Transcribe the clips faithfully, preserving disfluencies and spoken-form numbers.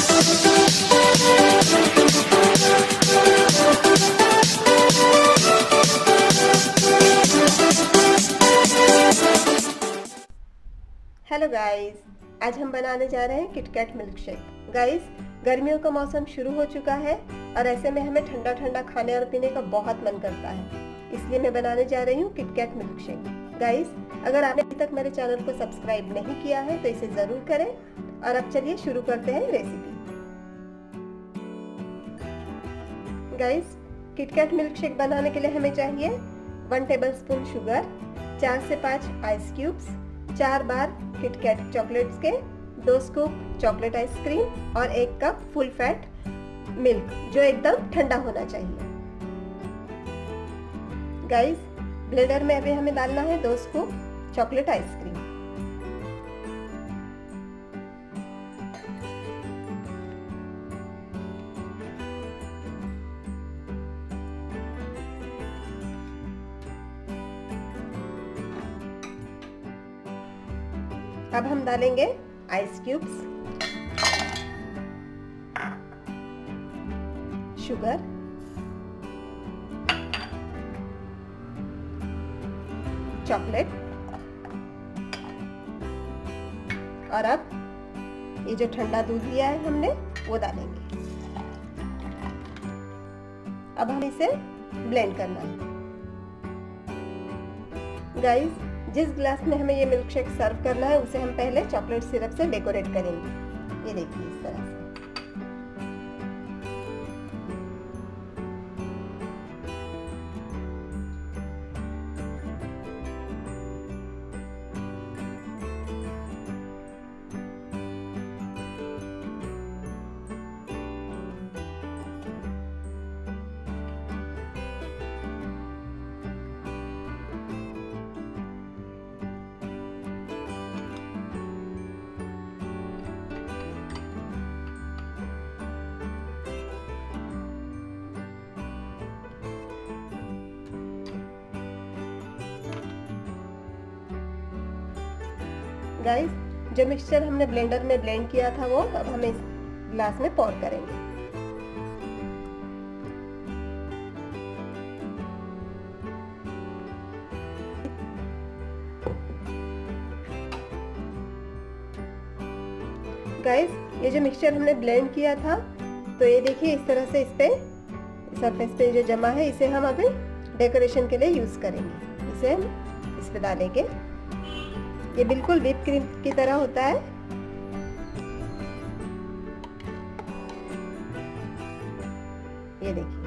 Hello guys, आज हम बनाने जा रहे हैं किटकैट मिल्क शेक। गाइस, गर्मियों का मौसम शुरू हो चुका है और ऐसे में हमें ठंडा ठंडा खाने और पीने का बहुत मन करता है, इसलिए मैं बनाने जा रही हूँ किटकैट मिल्क शेक। गाइस, अगर आपने अभी तक मेरे चैनल को सब्सक्राइब नहीं किया है तो इसे ज़रूर करें। और अब चलिए शुरू करते हैं recipe. Guys, KitKat milkshake बनाने के लिए हमें चाहिए वन टेबलस्पून शुगर, चार से पाँच आइस क्यूब्स, चार बार किटकैट चॉकलेट्स के, दो स्कूप चॉकलेट आइसक्रीम और एक कप फुल फैट मिल्क जो एकदम ठंडा होना चाहिए। गाइस, ब्लेंडर में अभी हमें डालना है दो स्कूप चॉकलेट आइसक्रीम। अब हम डालेंगे आइस क्यूब्स, शुगर, चॉकलेट और अब ये जो ठंडा दूध लिया है हमने वो डालेंगे। अब हम इसे ब्लेंड करना है। गाइस, जिस ग्लास में हमें ये मिल्क शेक सर्व करना है उसे हम पहले चॉकलेट सिरप से डेकोरेट करेंगे। ये देखिए इस तरह से। गाइस, जो मिक्सचर हमने ब्लेंडर में ब्लेंड किया था वो अब हम इस ग्लास में पोर करेंगे। गाइस, ये जो मिक्सचर हमने ब्लेंड किया था तो ये देखिए इस तरह से इस पे सरफेस पे जो जमा है इसे हम अभी डेकोरेशन के लिए यूज करेंगे। इसे हम इस पे डालेंगे। ये बिल्कुल व्हिप क्रीम की तरह होता है। ये देखिए,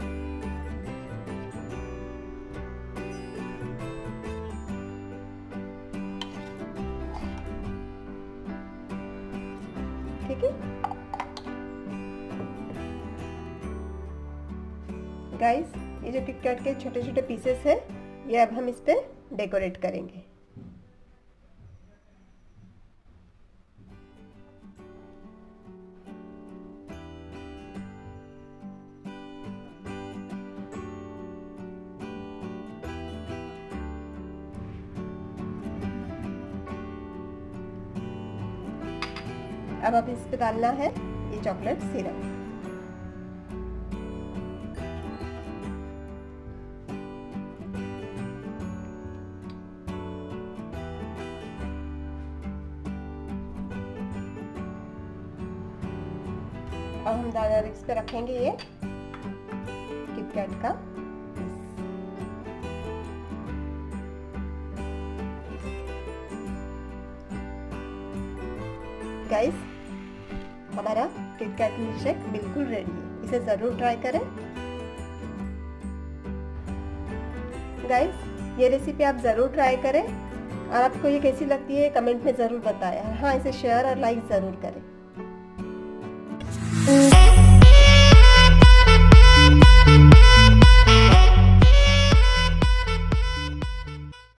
ठीक है। गाइस, ये जो किटकैट के छोटे छोटे पीसेस है ये अब हम इस पे डेकोरेट करेंगे। अब अब इस पे डालना है ये चॉकलेट सिरप। अब हम दाना इस पे रखेंगे ये किटकैट का। गाइस, हमारा किटकैट मिल्क शेक बिल्कुल रेडी है, इसे जरूर ट्राई करें। गाइस, ये रेसिपी आप जरूर ट्राई करें और आपको ये कैसी लगती है कमेंट में जरूर बताएं। हाँ, इसे शेयर और लाइक जरूर करें।